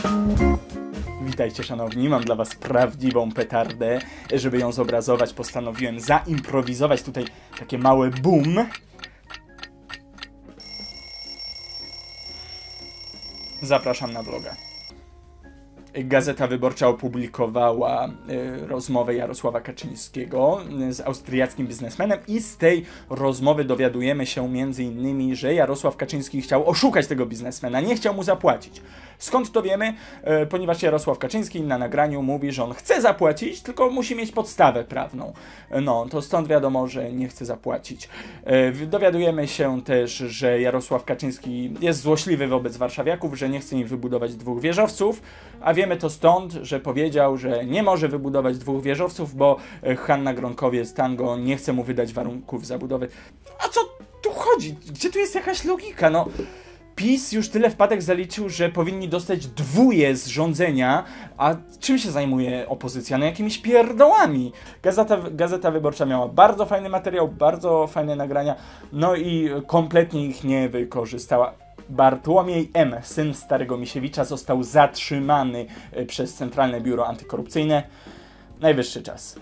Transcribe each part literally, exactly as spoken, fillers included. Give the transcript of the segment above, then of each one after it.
Witajcie szanowni, mam dla was prawdziwą petardę. Żeby ją zobrazować, postanowiłem zaimprowizować tutaj takie małe boom. Zapraszam na vloga. Gazeta Wyborcza opublikowała y, rozmowę Jarosława Kaczyńskiego y, z austriackim biznesmenem i z tej rozmowy dowiadujemy się między innymi, że Jarosław Kaczyński chciał oszukać tego biznesmena, nie chciał mu zapłacić. Skąd to wiemy? Y, ponieważ Jarosław Kaczyński na nagraniu mówi, że on chce zapłacić, tylko musi mieć podstawę prawną. No, to stąd wiadomo, że nie chce zapłacić. Y, dowiadujemy się też, że Jarosław Kaczyński jest złośliwy wobec warszawiaków, że nie chce im wybudować dwóch wieżowców, a wiemy to stąd, że powiedział, że nie może wybudować dwóch wieżowców, bo Hanna Gronkowiec-Tango nie chce mu wydać warunków zabudowy. A co tu chodzi? Gdzie tu jest jakaś logika? No, PiS już tyle wpadek zaliczył, że powinni dostać dwóje z rządzenia, a czym się zajmuje opozycja? No jakimiś pierdołami. Gazeta, Gazeta Wyborcza miała bardzo fajny materiał, bardzo fajne nagrania, no i kompletnie ich nie wykorzystała. Bartłomiej M., syn starego Misiewicza, został zatrzymany przez Centralne Biuro Antykorupcyjne. Najwyższy czas.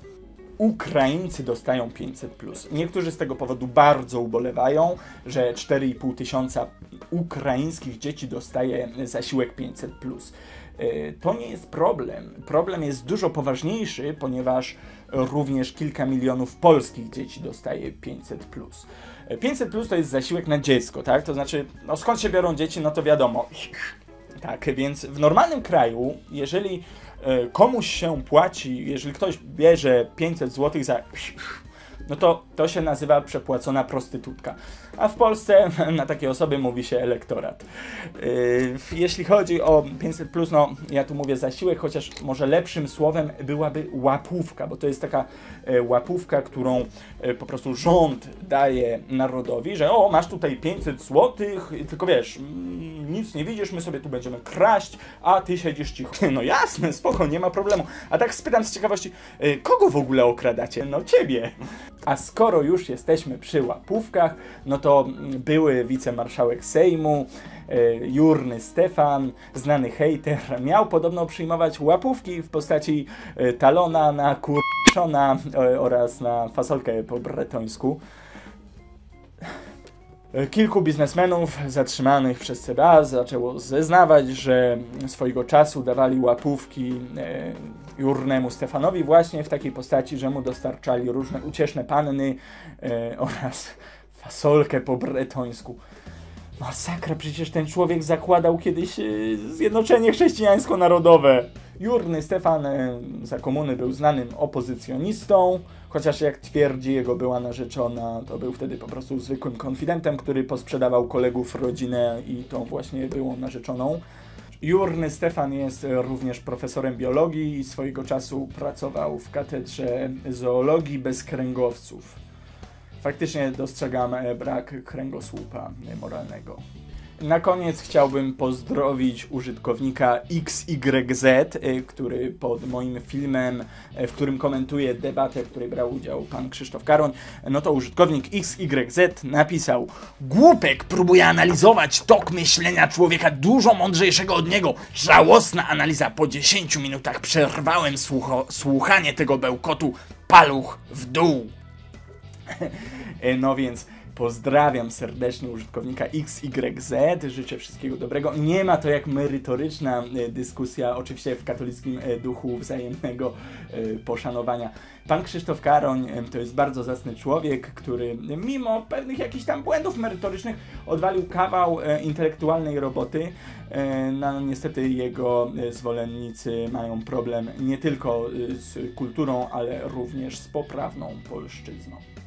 Ukraińcy dostają pięćset plus. Niektórzy z tego powodu bardzo ubolewają, że cztery i pół tysiąca ukraińskich dzieci dostaje zasiłek pięćset plus. To nie jest problem. Problem jest dużo poważniejszy, ponieważ również kilka milionów polskich dzieci dostaje pięćset plus. pięćset plus to jest zasiłek na dziecko, tak? To znaczy, no skąd się biorą dzieci, no to wiadomo. Tak, więc w normalnym kraju, jeżeli komuś się płaci, jeżeli ktoś bierze pięćset złotych za... no to to się nazywa przepłacona prostytutka. A w Polsce na takie osoby mówi się elektorat. Yy, jeśli chodzi o pięćset plus, no ja tu mówię zasiłek, chociaż może lepszym słowem byłaby łapówka, bo to jest taka e, łapówka, którą e, po prostu rząd daje narodowi, że o, masz tutaj pięćset złotych, tylko wiesz, mm, nic nie widzisz, my sobie tu będziemy kraść, a ty siedzisz cicho. No jasne, spoko, nie ma problemu. A tak spytam z ciekawości, e, kogo w ogóle okradacie? No ciebie. A skoro już jesteśmy przy łapówkach, no to były wicemarszałek Sejmu, e, Jurny Stefan, znany hejter, miał podobno przyjmować łapówki w postaci e, talona na kurczona e, oraz na fasolkę po bretońsku. Kilku biznesmenów zatrzymanych przez C B A zaczęło zeznawać, że swojego czasu dawali łapówki e, Jurnemu Stefanowi właśnie w takiej postaci, że mu dostarczali różne ucieszne panny e, oraz fasolkę po bretońsku. Masakra, przecież ten człowiek zakładał kiedyś e, Zjednoczenie Chrześcijańsko-Narodowe. Jurny Stefan e, za komuny był znanym opozycjonistą, chociaż jak twierdzi jego była narzeczona, to był wtedy po prostu zwykłym konfidentem, który posprzedawał kolegów, rodzinę i tą właśnie byłą narzeczoną. Jurny Stefan jest również profesorem biologii i swojego czasu pracował w katedrze zoologii bez kręgowców. Faktycznie dostrzegam brak kręgosłupa moralnego. Na koniec chciałbym pozdrowić użytkownika X Y Z, który pod moim filmem, w którym komentuje debatę, w której brał udział pan Krzysztof Karoń, no to użytkownik X Y Z napisał: głupek próbuje analizować tok myślenia człowieka dużo mądrzejszego od niego. Żałosna analiza. Po dziesięciu minutach przerwałem słucho, słuchanie tego bełkotu. Paluch w dół. No więc pozdrawiam serdecznie użytkownika X Y Z, życzę wszystkiego dobrego. Nie ma to jak merytoryczna dyskusja, oczywiście w katolickim duchu wzajemnego poszanowania. Pan Krzysztof Karoń to jest bardzo zacny człowiek, który mimo pewnych jakichś tam błędów merytorycznych odwalił kawał intelektualnej roboty. No, niestety jego zwolennicy mają problem nie tylko z kulturą, ale również z poprawną polszczyzną.